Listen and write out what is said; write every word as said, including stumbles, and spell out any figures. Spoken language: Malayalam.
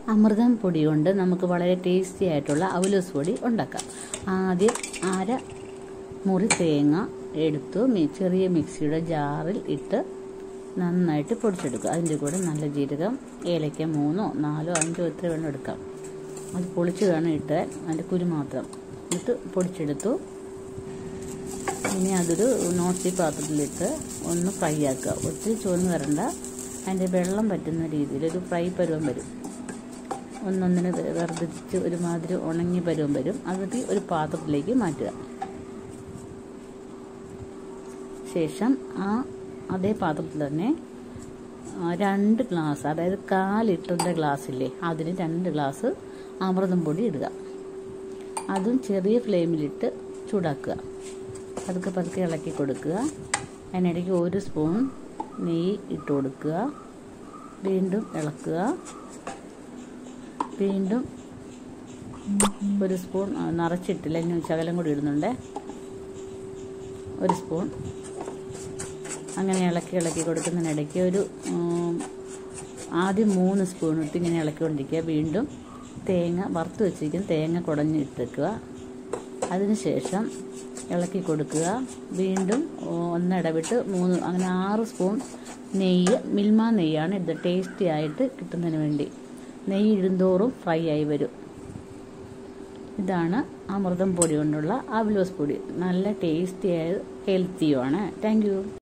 അമൃതം പൊടി കൊണ്ട് നമുക്ക് വളരെ ടേസ്റ്റി ആയിട്ടുള്ള അവലോസ് പൊടി ഉണ്ടാക്കാം. ആദ്യം അര മുറി തേങ്ങ എടുത്തു ചെറിയ മിക്സിയുടെ ജാറിൽ ഇട്ട് നന്നായിട്ട് പൊടിച്ചെടുക്കുക. അതിൻ്റെ കൂടെ നല്ല ജീരകം, ഏലക്ക മൂന്നോ നാലോ അഞ്ചോ എത്ര വേണം എടുക്കാം. അത് പൊളിച്ച് വേണം ഇട്ട് അതിൻ്റെ കുരു മാത്രം ഇട്ട് പൊടിച്ചെടുത്തു. ഇനി അതൊരു നോൺ സ്റ്റിക്ക് പാത്രത്തിലിട്ട് ഒന്ന് ഫ്രൈ ആക്കുക. ഒത്തിരി ചുവന്ന് വരണ്ട, അതിൻ്റെ വെള്ളം പറ്റുന്ന രീതിയിൽ ഒരു ഫ്രൈ പരുവം വരും. ഒന്നൊന്നിന് വെറുതിച്ച് ഒരുമാതിരി ഉണങ്ങി പരുവം വരും. അതിട്ട് ഒരു പാത്രത്തിലേക്ക് മാറ്റുക. ശേഷം ആ അതേ പാത്രത്തിൽ തന്നെ രണ്ട് ഗ്ലാസ്, അതായത് കാൽ ലിറ്ററിൻ്റെ ഗ്ലാസ്സില്ലേ, അതിന് രണ്ട് ഗ്ലാസ് അമൃതം പൊടി ഇടുക. അതും ചെറിയ ഫ്ലെയിമിലിട്ട് ചൂടാക്കുക. പതുക്കെ പതുക്കെ ഇളക്കി കൊടുക്കുക. അതിനിടയ്ക്ക് ഒരു സ്പൂൺ നെയ്യ് ഇട്ട് കൊടുക്കുക. വീണ്ടും ഇളക്കുക. വീണ്ടും ഒരു സ്പൂൺ നിറച്ചിട്ടില്ല, ഇനി ശകലം കൂടി ഇടുന്നുണ്ട്, ഒരു സ്പൂൺ. അങ്ങനെ ഇളക്കി ഇളക്കി കൊടുക്കുന്നതിനിടയ്ക്ക് ഒരു ആദ്യം മൂന്ന് സ്പൂൺ ഇട്ട് ഇങ്ങനെ ഇളക്കിക്കൊണ്ടിരിക്കുക. വീണ്ടും തേങ്ങ വറുത്ത് വെച്ചിരിക്കുന്ന തേങ്ങ കുടഞ്ഞ് ഇട്ടേക്കുക. അതിനുശേഷം ഇളക്കി കൊടുക്കുക. വീണ്ടും ഒന്നിടവിട്ട് മൂന്ന്, അങ്ങനെ ആറ് സ്പൂൺ നെയ്യ്, മിൽമ നെയ്യാണ് ഇത് ടേസ്റ്റി ആയിട്ട് കിട്ടുന്നതിന് വേണ്ടി. നെയ്യ് ഇടുന്തോറും ഫ്രൈ ആയി വരും. ഇതാണ് അമൃതം പൊടി കൊണ്ടുള്ള അവലോസ് പൊടി. നല്ല ടേസ്റ്റിയായ ഹെൽത്തിയുമാണ്. Thank you.